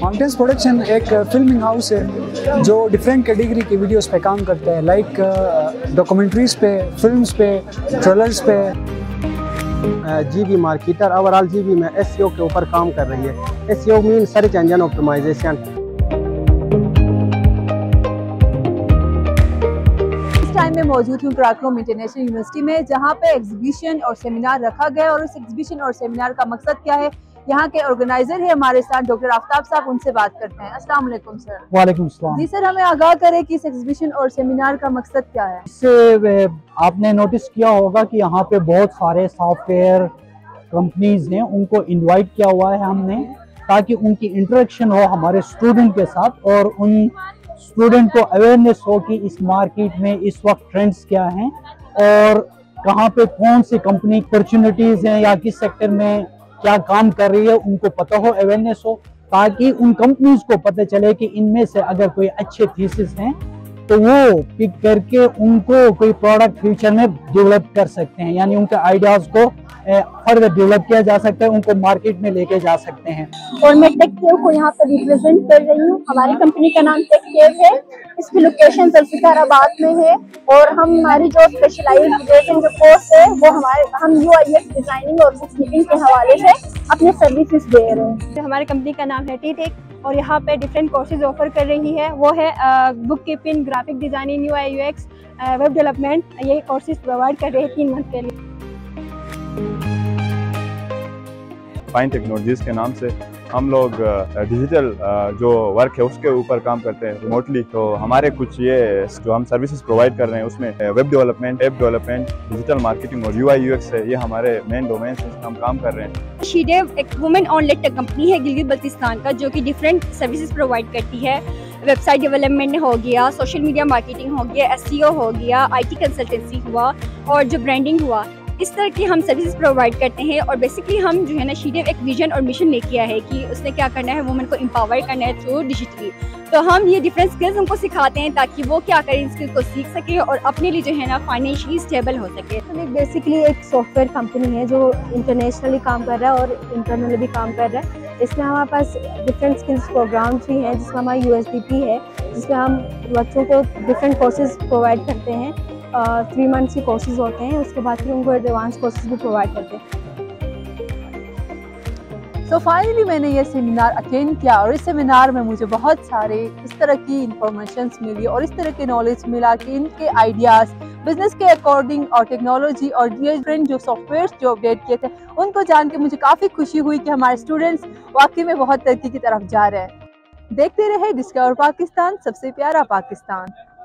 Mountains production एक filming house है जो डिफरेंट कैटेगरी की वीडियोस पे काम करता है, लाइक डॉक्यूमेंट्रीज पे, फिल्म्स पे, ट्रेलर्स पे। जीबी मार्केटर ओवरऑल जीबी में एसईओ के ऊपर काम कर रही है। SEO mean search engine optimisation. इस टाइम में मौजूद हूँ कराकोरम इंटरनेशनल यूनिवर्सिटी में, जहाँ पे एग्जीबिशन और सेमिनार रखा गया और इस एग्जीबिशन और सेमिनार का मकसद क्या है, यहाँ के ऑर्गेनाइजर है हमारे साथ डॉक्टर आफ्ताब साहब, उनसे बात करते हैं। अस्सलाम वालेकुम सर। वालेकुम सलाम। जी सर, हमें आगाह करें कि इस एग्जीबिशन और सेमिनार का मकसद क्या है। इससे आपने नोटिस किया होगा कि यहाँ पे बहुत सारे सॉफ्टवेयर कंपनीज हैं, उनको इनवाइट किया हुआ है हमने, ताकि उनकी इंटरेक्शन हो हमारे स्टूडेंट के साथ और उन स्टूडेंट को अवेयरनेस हो कि इस मार्केट में इस वक्त ट्रेंड्स क्या हैं और कहाँ पे कौन सी कंपनी अपॉर्चुनिटीज हैं या किस सेक्टर में क्या काम कर रही है, उनको पता हो, अवेयरनेस हो, ताकि उन कंपनीज को पता चले कि इनमें से अगर कोई अच्छे थीसिस हैं तो वो पिक करके उनको कोई प्रोडक्ट फ्यूचर में डेवलप कर सकते हैं, यानी उनके आइडियाज को फर्दर डेवलप किया जा सकता है, उनको मार्केट में लेके जा सकते हैं। और मैं टेककेव को यहाँ पर रिप्रेजेंट कर रही हूँ। हमारी कंपनी का नाम टेककेव है। इसकी लोकेशन जुल्फिकाराबाद में है और हमारी जो स्पेशलाइजेशन जो कोर्स है वो हम यूआईएक्स डिजाइनिंग और बुक कीपिंग के हवाले से अपने सर्विसेज दे रहे हैं। हमारी कंपनी का नाम है टीटेक और यहाँ पे डिफरेंट कोर्सेज ऑफर कर रही है। वो है bookkeeping, graphic designing, UI UX, web development. ये कोर्सेज प्रोवाइड कर रहे हैं 3 मंथ के लिए। फाइन टेक्नोलॉजीज के नाम से हम लोग डिजिटल जो वर्क है उसके ऊपर काम करते हैं रिमोटली। तो हमारे कुछ ये जो हम सर्विसेज प्रोवाइड कर रहे हैं उसमें web development, app development, digital marketing और यूआई यूएक्स है, ये हमारे मेन डोमेन्स हैं, हम काम कर रहे हैं। शीडेव एक वुमेन ऑन लेटर कंपनी है गिलगित बल्तिस्तान का, जो कि डिफरेंट सर्विसेज प्रोवाइड करती है। वेबसाइट डेवलपमेंट हो गया, सोशल मीडिया मार्केटिंग हो गया, एसईओ हो गया, आईटी कंसल्टेंसी हुआ और जो ब्रांडिंग हुआ, इस तरह की हम सर्विसेज प्रोवाइड करते हैं। और बेसिकली हम जो है ना शीडेव एक विजन और मिशन लेके आया है कि उसने क्या करना है, वुमेन को एम्पावर करना है थ्रू डिजिटली। तो हम ये डिफरेंट स्किल्स उनको सिखाते हैं ताकि वो क्या करें, इन स्किल्स को सीख सके और अपने लिए जो है ना फाइनेंशियली स्टेबल हो सके। तो बेसिकली एक सॉफ्टवेयर कंपनी है जो इंटरनेशनली काम कर रहा है और इंटरनली भी काम कर रहा है। इसमें हमारे पास डिफरेंट स्किल्स प्रोग्राम्स भी हैं, जिसमें हमारा यूएसडीपी है, जिसमें हम बच्चों को डिफरेंट कोर्सेज प्रोवाइड करते हैं। 3 मंथ्स के कोर्सेज होते हैं, उसके बाद फिर उनको एडवांस कोर्सेज भी प्रोवाइड करते हैं। सो फाइनली मैंने ये सेमिनार अटेंड किया और इस सेमिनार में मुझे बहुत सारे इस तरह की इंफॉर्मेशंस मिली और इस तरह के नॉलेज मिला कि इनके आइडियाज़ बिजनेस के अकॉर्डिंग और टेक्नोलॉजी और डिफरेंट जो सॉफ्टवेयर जो अपडेट किए थे उनको जान के मुझे काफ़ी खुशी हुई कि हमारे स्टूडेंट्स वाकई में बहुत तरक्की की तरफ जा रहे हैं। देखते रहे डिस्कवर पाकिस्तान, सबसे प्यारा पाकिस्तान।